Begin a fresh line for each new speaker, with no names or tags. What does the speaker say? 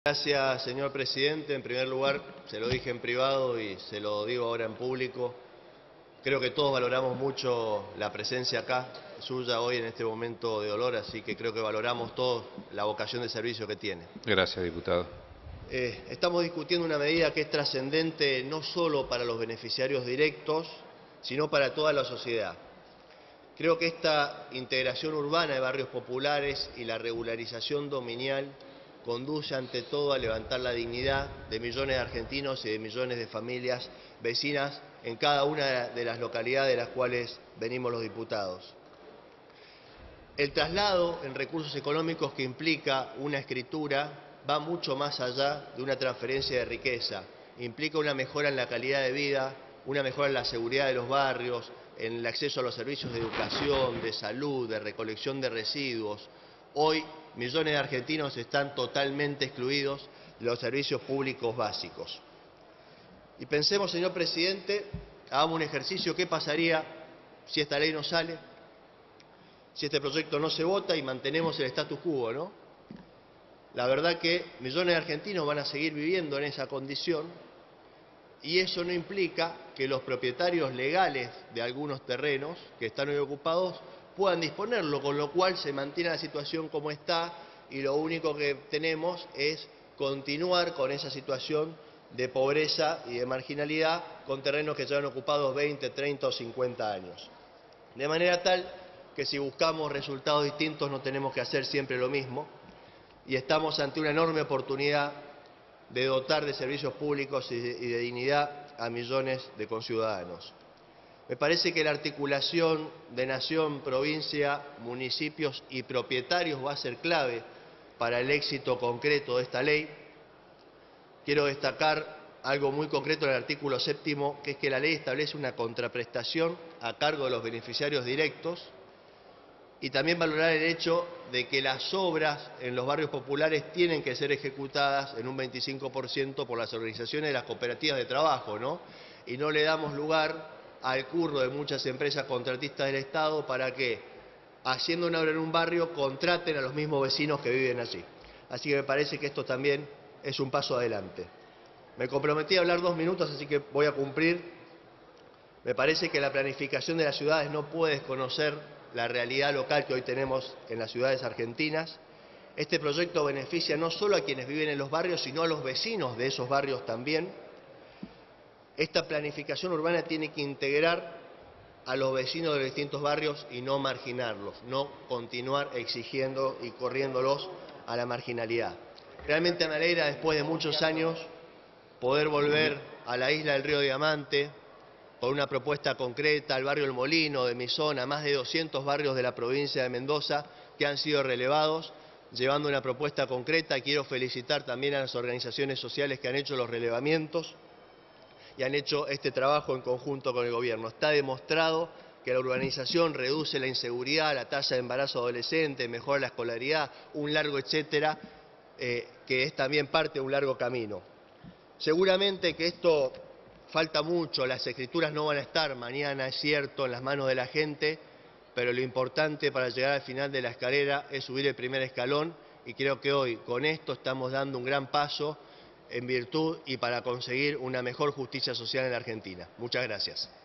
Gracias, señor presidente. En primer lugar, se lo dije en privado y se lo digo ahora en público. Creo que todos valoramos mucho la presencia acá suya hoy en este momento de dolor, así que creo que valoramos todos la vocación de servicio que tiene.
Gracias, diputado.
Estamos discutiendo una medida que es trascendente no solo para los beneficiarios directos, sino para toda la sociedad. Creo que esta integración urbana de barrios populares y la regularización dominial conduce ante todo a levantar la dignidad de millones de argentinos y de millones de familias vecinas en cada una de las localidades de las cuales venimos los diputados. El traslado en recursos económicos que implica una escritura va mucho más allá de una transferencia de riqueza. Implica una mejora en la calidad de vida, una mejora en la seguridad de los barrios, en el acceso a los servicios de educación, de salud, de recolección de residuos. Hoy, millones de argentinos están totalmente excluidos de los servicios públicos básicos. Y pensemos, señor presidente, hagamos un ejercicio: ¿qué pasaría si esta ley no sale? Si este proyecto no se vota y mantenemos el status quo, ¿no? La verdad que millones de argentinos van a seguir viviendo en esa condición, y eso no implica que los propietarios legales de algunos terrenos que están hoy ocupados puedan disponerlo, con lo cual se mantiene la situación como está y lo único que tenemos es continuar con esa situación de pobreza y de marginalidad con terrenos que llevan ocupados 20, 30 o 50 años. De manera tal que si buscamos resultados distintos no tenemos que hacer siempre lo mismo, y estamos ante una enorme oportunidad de dotar de servicios públicos y de dignidad a millones de conciudadanos. Me parece que la articulación de nación, provincia, municipios y propietarios va a ser clave para el éxito concreto de esta ley. Quiero destacar algo muy concreto en el artículo 7º, que es que la ley establece una contraprestación a cargo de los beneficiarios directos, y también valorar el hecho de que las obras en los barrios populares tienen que ser ejecutadas en un 25% por las organizaciones de las cooperativas de trabajo, ¿no? Y no le damos lugar al curro de muchas empresas contratistas del Estado para que, haciendo una obra en un barrio, contraten a los mismos vecinos que viven allí. Así que me parece que esto también es un paso adelante. Me comprometí a hablar 2 minutos, así que voy a cumplir. Me parece que la planificación de las ciudades no puede desconocer la realidad local que hoy tenemos en las ciudades argentinas. Este proyecto beneficia no solo a quienes viven en los barrios, sino a los vecinos de esos barrios también. Esta planificación urbana tiene que integrar a los vecinos de los distintos barrios y no marginarlos, no continuar exigiendo y corriéndolos a la marginalidad. Realmente me alegra, después de muchos años, poder volver a la isla del Río Diamante con una propuesta concreta, al barrio El Molino de mi zona, más de 200 barrios de la provincia de Mendoza que han sido relevados, llevando una propuesta concreta. Quiero felicitar también a las organizaciones sociales que han hecho los relevamientos y han hecho este trabajo en conjunto con el gobierno. Está demostrado que la urbanización reduce la inseguridad, la tasa de embarazo adolescente, mejora la escolaridad, un largo etcétera, que es también parte de un largo camino. Seguramente que esto falta mucho, las escrituras no van a estar mañana, es cierto, en las manos de la gente, pero lo importante para llegar al final de la escalera es subir el primer escalón, y creo que hoy con esto estamos dando un gran paso en virtud y para conseguir una mejor justicia social en la Argentina. Muchas gracias.